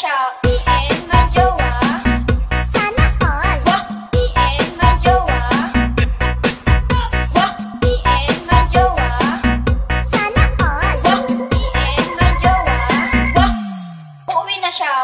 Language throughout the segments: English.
siya. Iin man jowa. Sana all. Wah, iin man jowa. Wah, iin man jowa. Sana all. Wah, iin man jowa. Wah, uuwi na siya.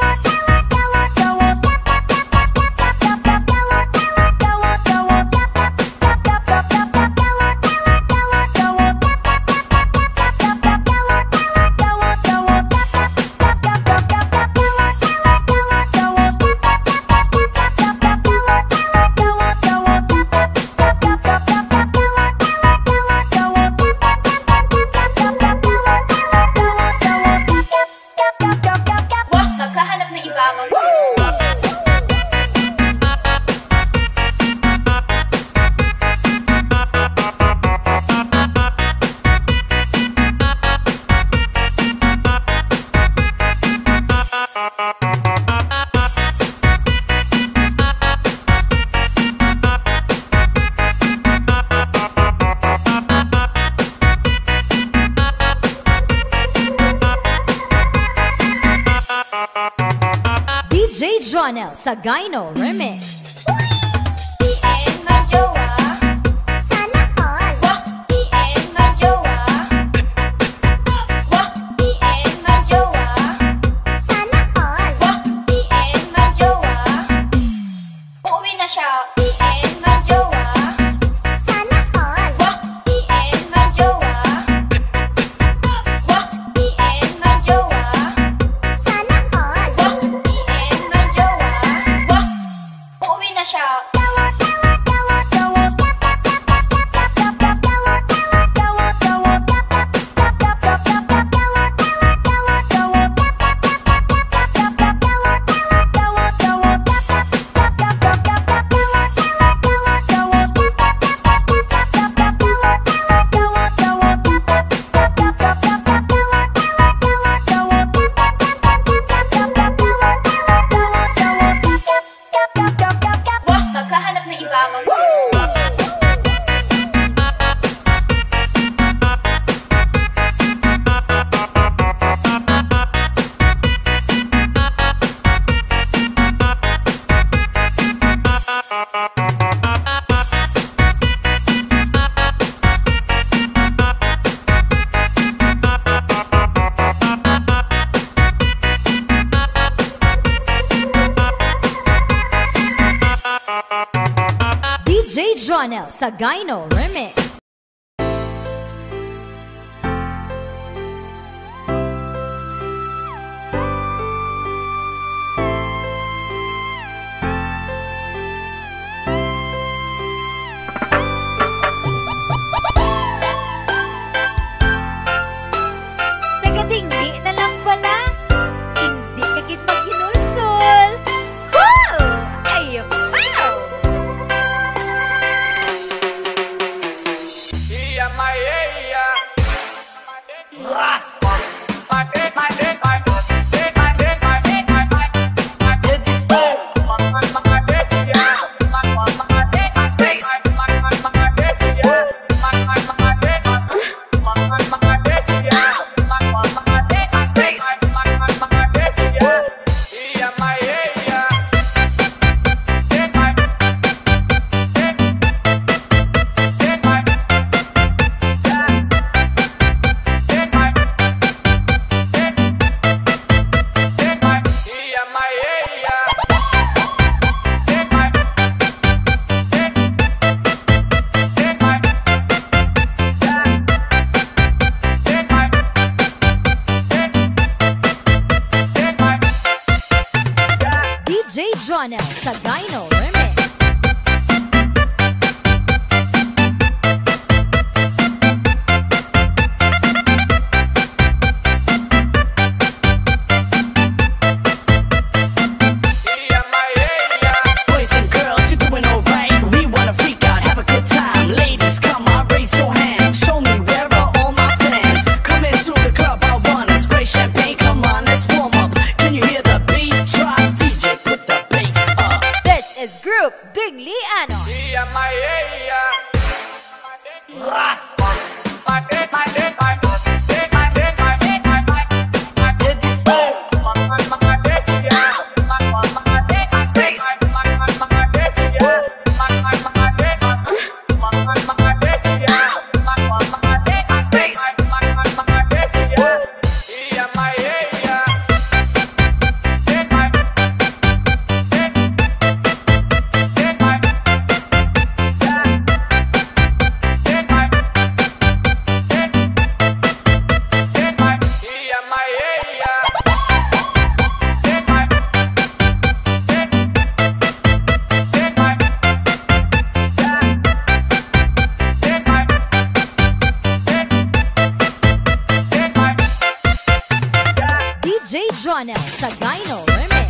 DJ Jonel Sagayno Remix. Iin man jowa. Sana all. Wah, iin man jowa. Wah, iin man jowa. Sana all. Wah, iin man jowa. Uuwi na siya. Iin man jowa. Sana all. Wah, iin man jowa. Wah, iin man jowa. Sana all. Wah, iin man jowa. Wah, uuwi na siya. Wah, magkahanap na iba mag DJ Jonel Sagayno Remix. Teka, tinggi na lang pala. Hindi ka kita ginulsol. Wow! Ay, wow! DJ Jonel Sagayno Remix. Boys and girls, you're doing alright. We wanna freak out, have a good time. Ladies, come on, raise your hands. Show me where are all my fans. Come into the club, I wanna spray champagne. Come on, let's warm up. Can you hear the beat drop? DJ, put the bass up. This is Sagayno Remix.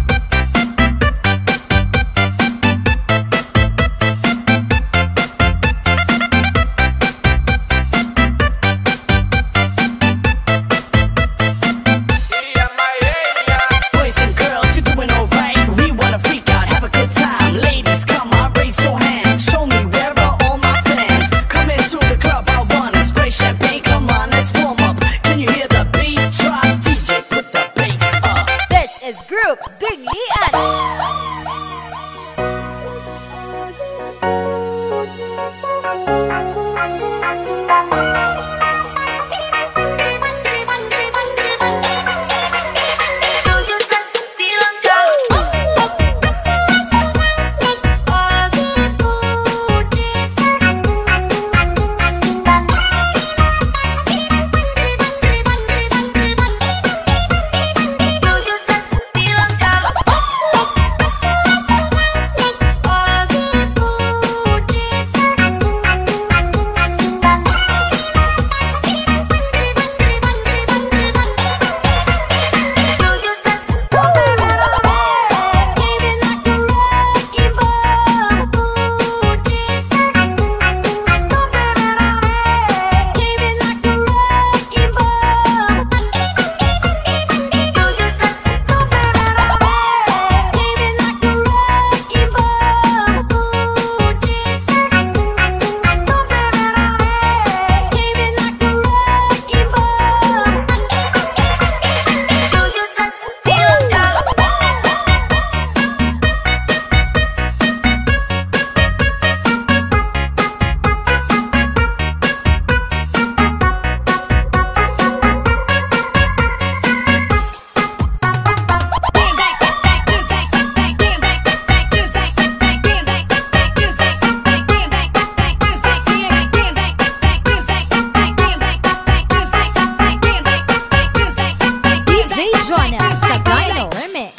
Boys and girls, you're doing alright. We wanna freak out, have a good time. Ladies, come on, raise your hands. Show me where are all my fans. Come into the club, I wanna spray champagne. Come on, let's warm up. Can you hear the beat drop? DJ, put the bass up. This is Group Dinglian. Sagayno Remix.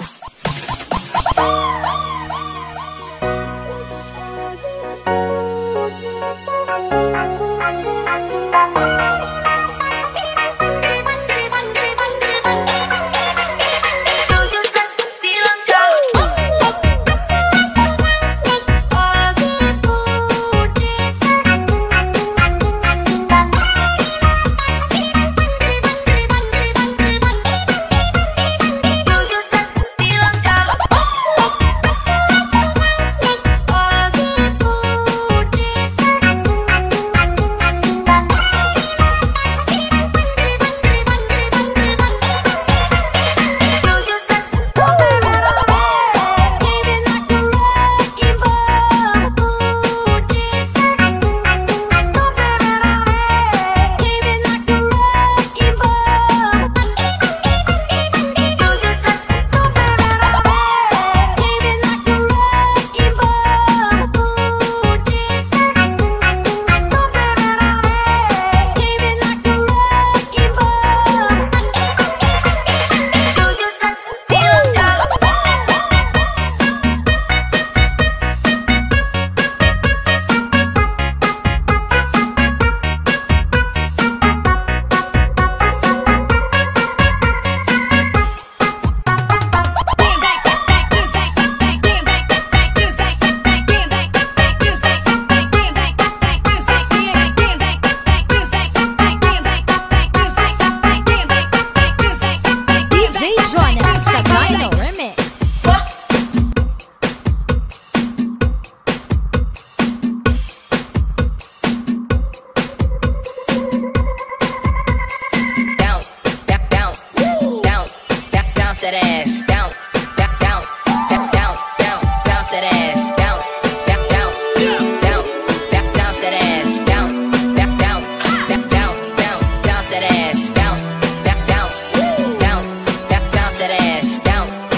Sagayno Remix. Down.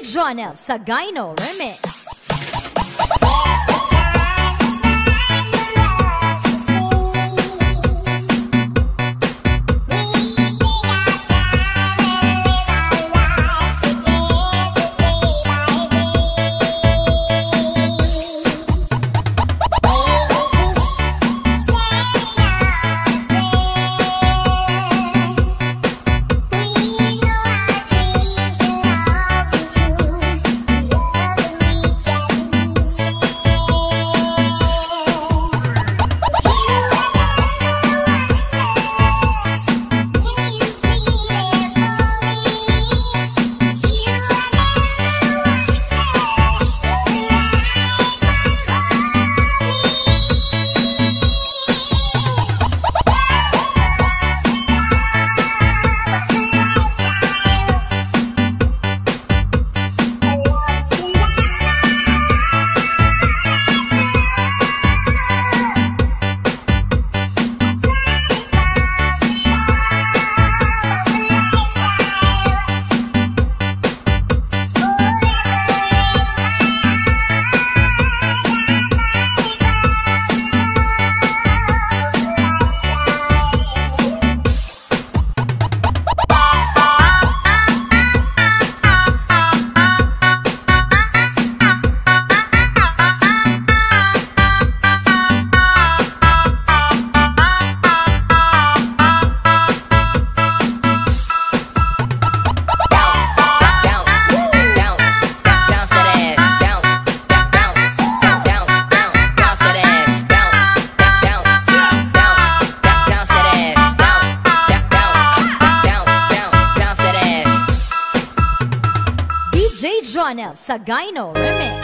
Jonel Sagayno Remix. Jonel Sagayno Remix.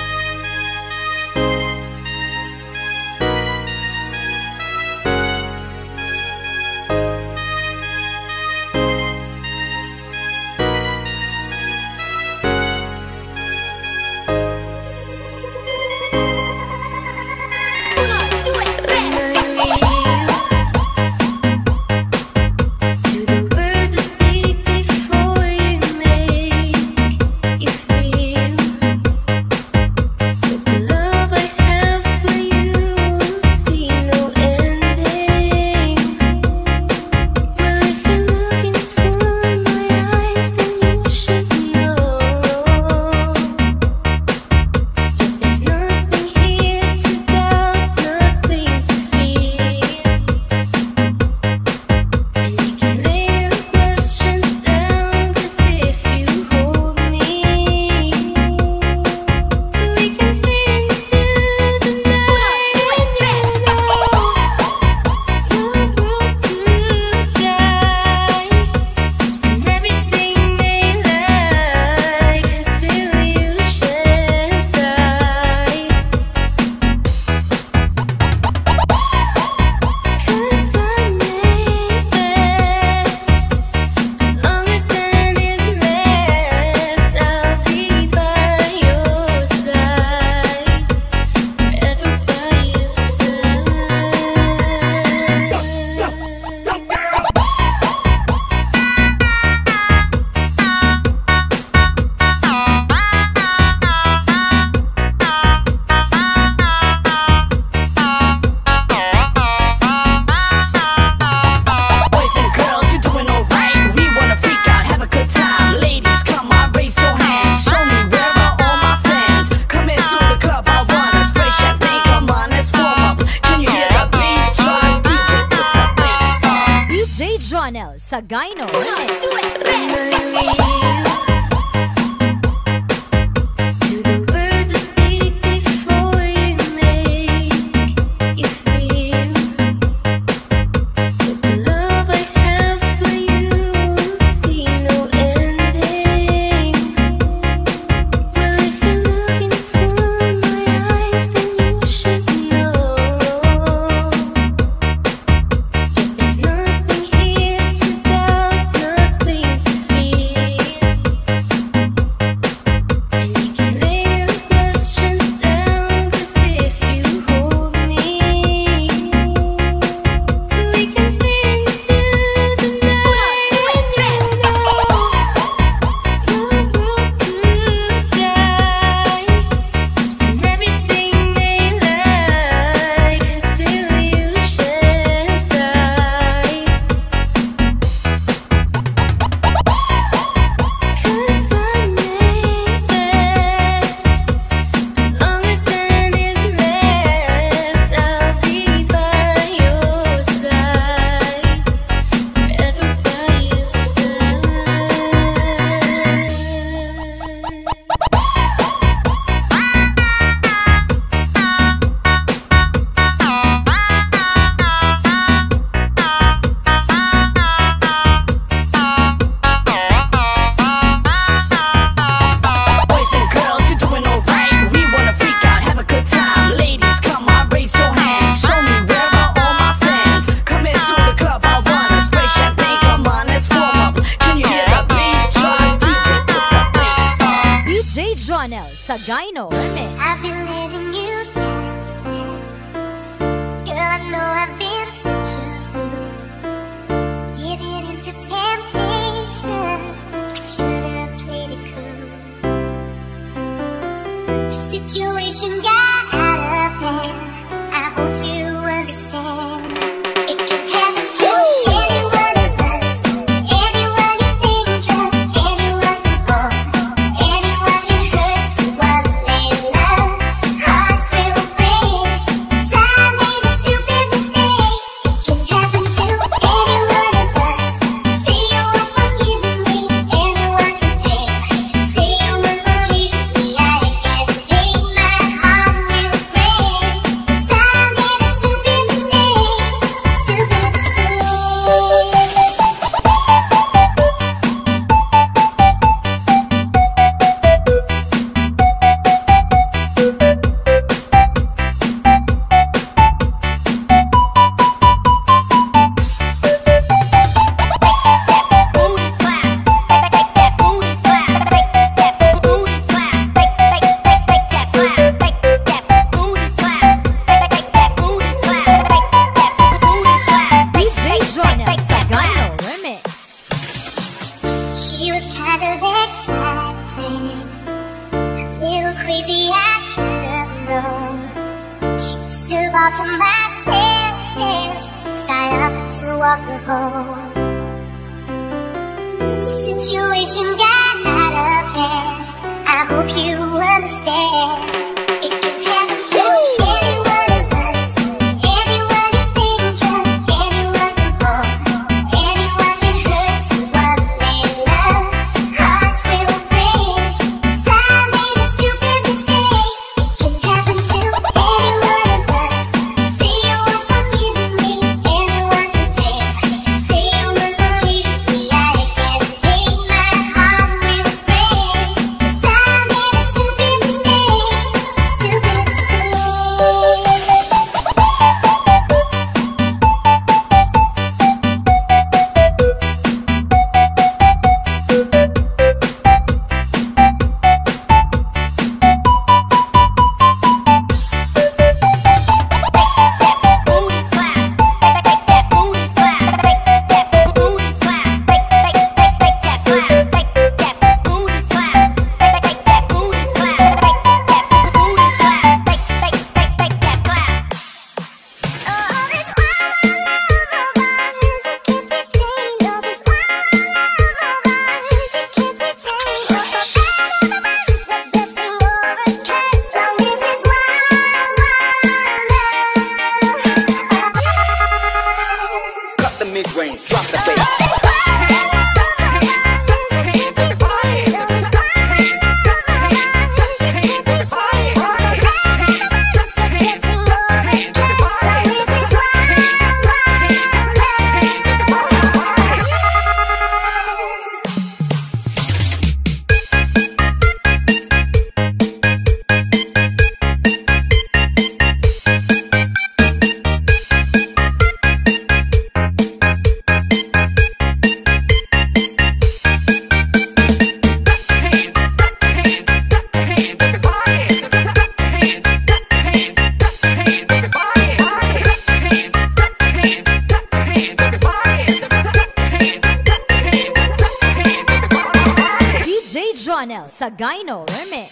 Jonel Sagayno Remix. There's nothing here to doubt. Jonel Sagayno Remix. I've been letting you down. Girl, I know I've been such a fool. Giving into temptation. I should have played it cool. The situation got out of hand. I hope you understand. It can happen to anyone of us. Anyone you think of, anyone you hold, anyone you hurt, someone they love. Hearts will break. I made a stupid mistake. It can happen to anyone of us. Say you won't forgive me. Anyone you think. Say you won't believe me. I can't take my heart will break. I made a stupid mistake. Stupid mistake. DJ Jonel Sagayno Remix. She was kind of exciting, a little crazy, I should have known. She still bought to my senses, sign up to walk her home. The situation got out of hand. I hope you understand. It can happen to anyone of us. Anyone you think of, anyone you hold, anyone you hurt, someone they love. Hearts will break. I made a stupid mistake. It can happen to anyone of us. Say you won't forgive me. Anyone you think. Say you won't believe me. I can't take my heart will break. I made a stupid mistake. Stupid mistake. Cut the mid-range, drop the bass. DJ Jonel Sagayno Remix.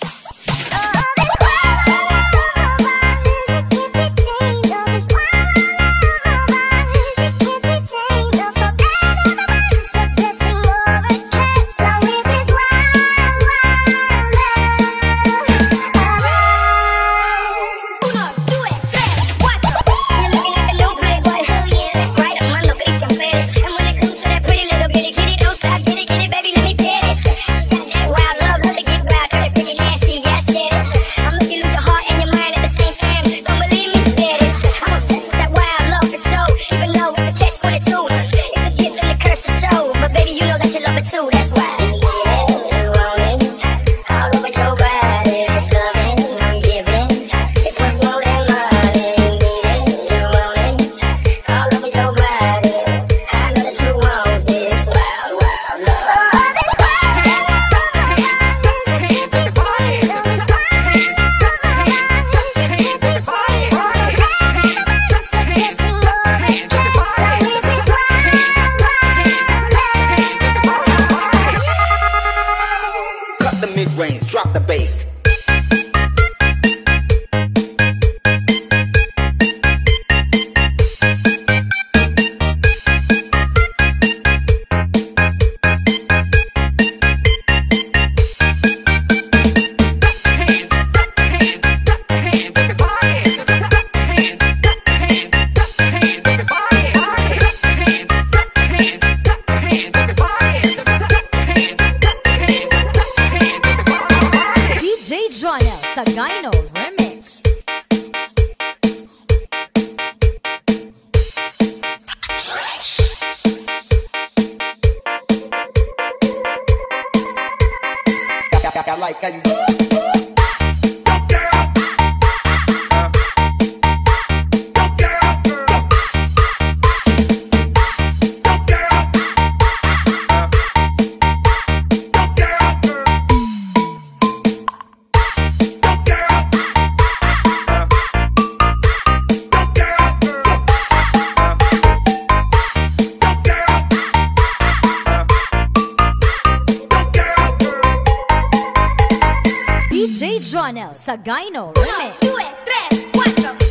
Wild love, really get wild, pretty nasty. mid-range, drop the bass. Jonel Sagayno Remix. I like how you DJ Jonel Sagayno Remix. 1, 2, 3, 4.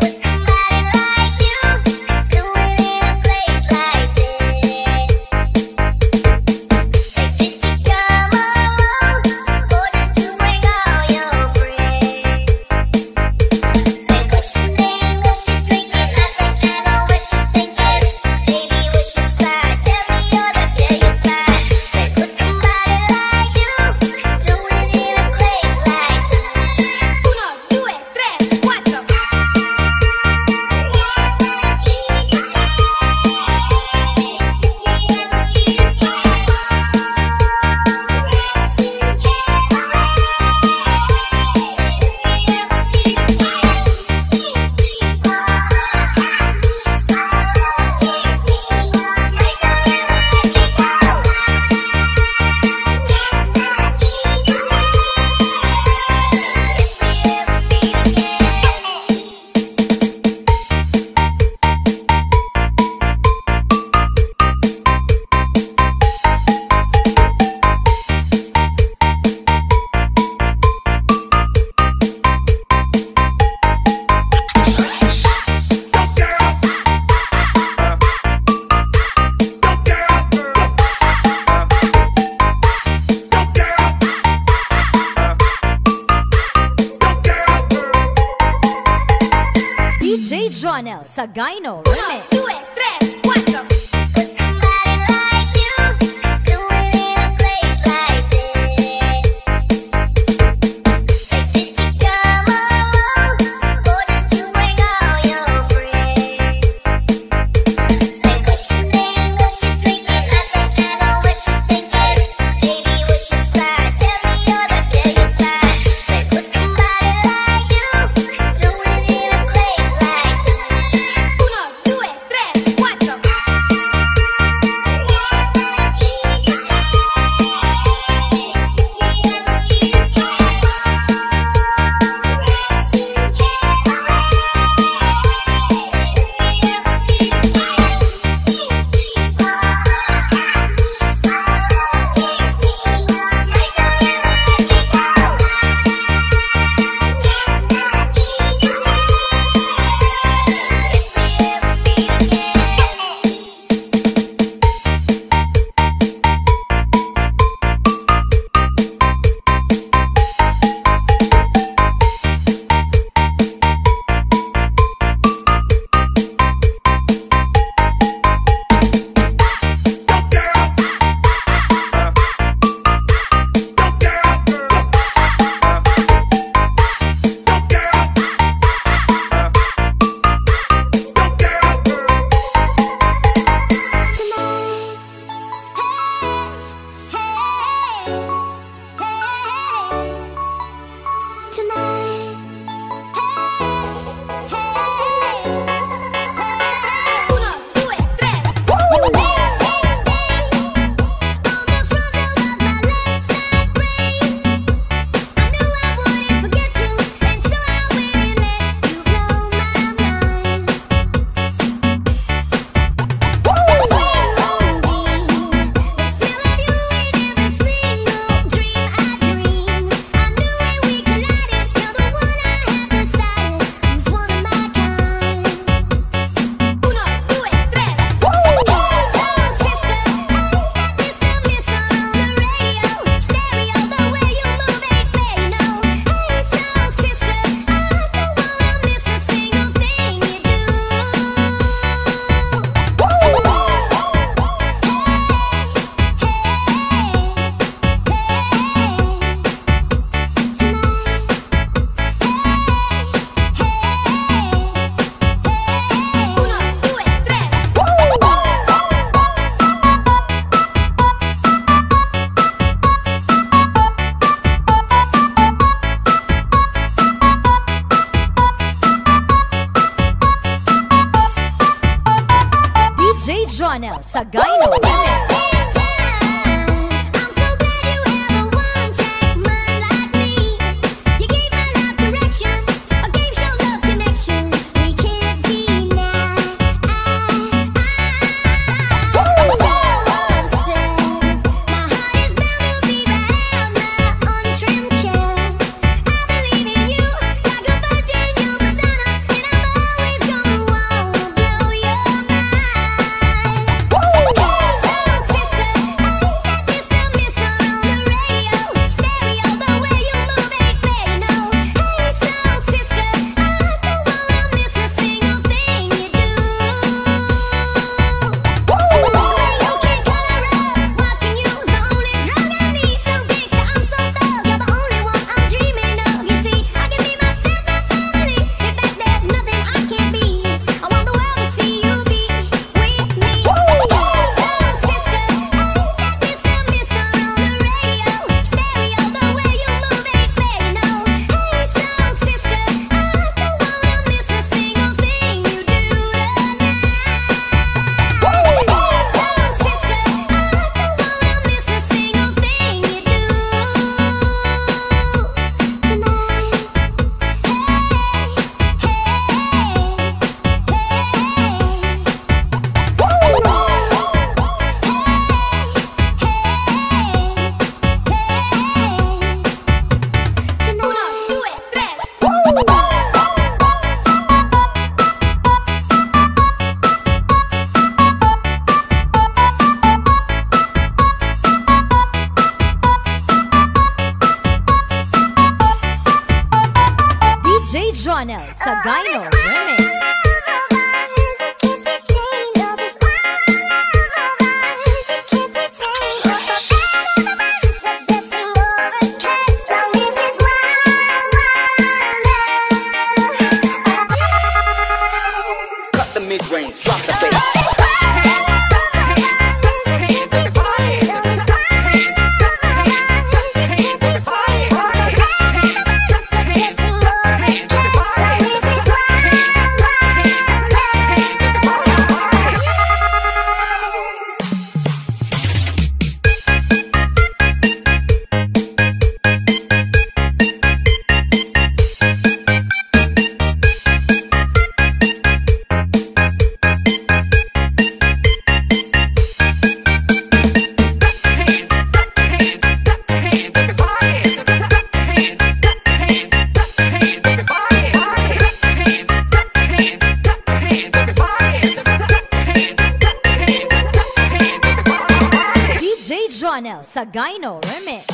DJ Jonel Sagayno Remix. 1, 2, 3, 4. Jonel Sagayno Remix. Jonel Sagayno Remix. Cut the mid-range, drop the bass. Jonel Sagayno Remix.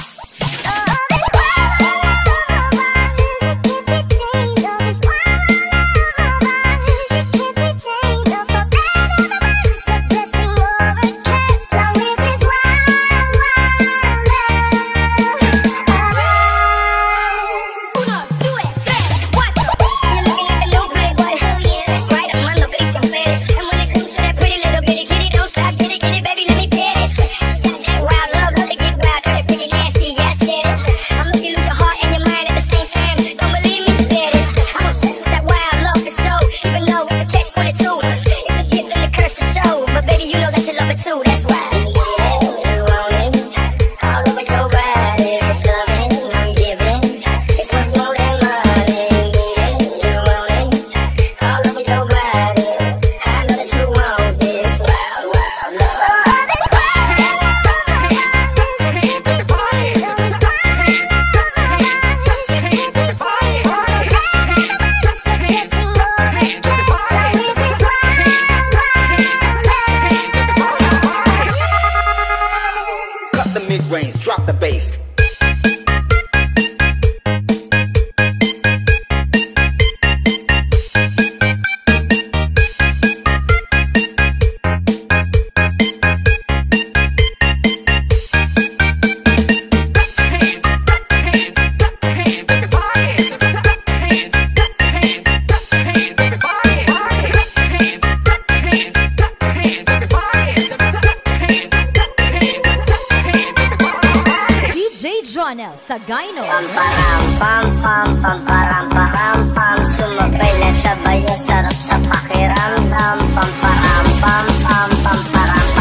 Mid-range, drop the bass. Jonel Sagayno Pamparam pam pam pamparam param pam sumabay lang sabay ang sarap sa pakiramdam pamparam pam pam pamparam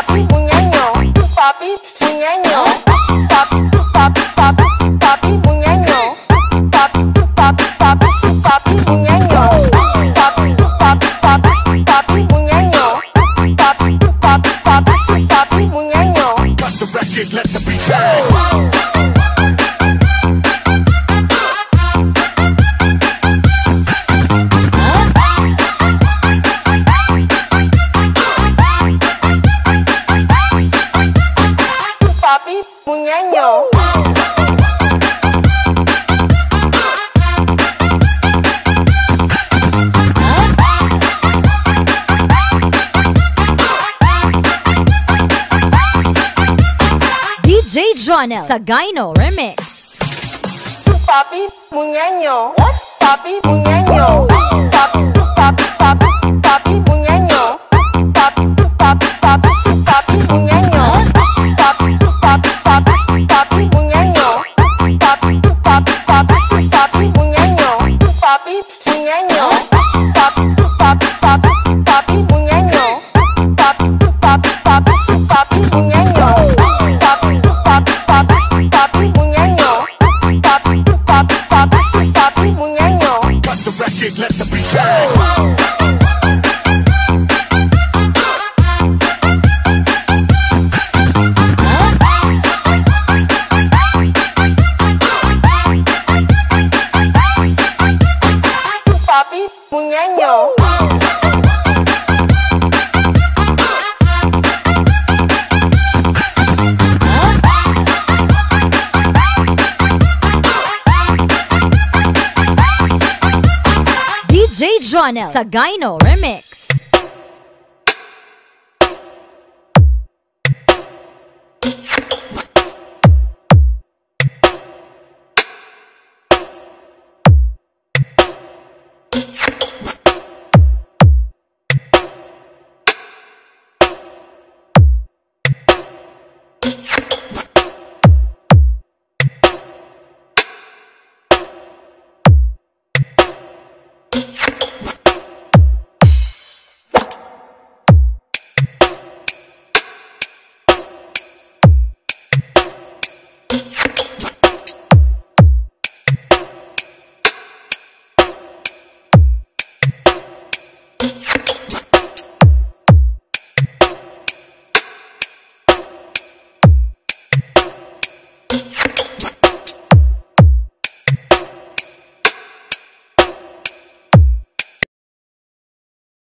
Jonel Sagayno Remix. Tu papi munyanyo. What? Papi munyanyo. Papi papi papi papi munyanyo. Papi papi papi papi munyanyo. Papi papi papi papi munyanyo. Papi papi papi papi munyanyo. Papi munyanyo. Papi papi papi papi munyanyo. Papi papi papi papi munyanyo. Papi papi papi papi munyanyo. Papi papi papi papi munyanyo. Cut the record, let the beat bang. Tu papi munyanyo. DJ Jonel Sagayno Remix.